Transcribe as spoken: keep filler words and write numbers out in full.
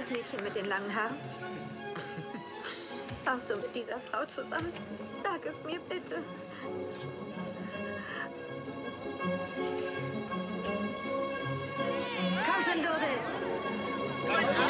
Das Mädchen mit den langen Haaren? Warst du mit dieser Frau zusammen? Sag es mir bitte. Komm schon, Lourdes.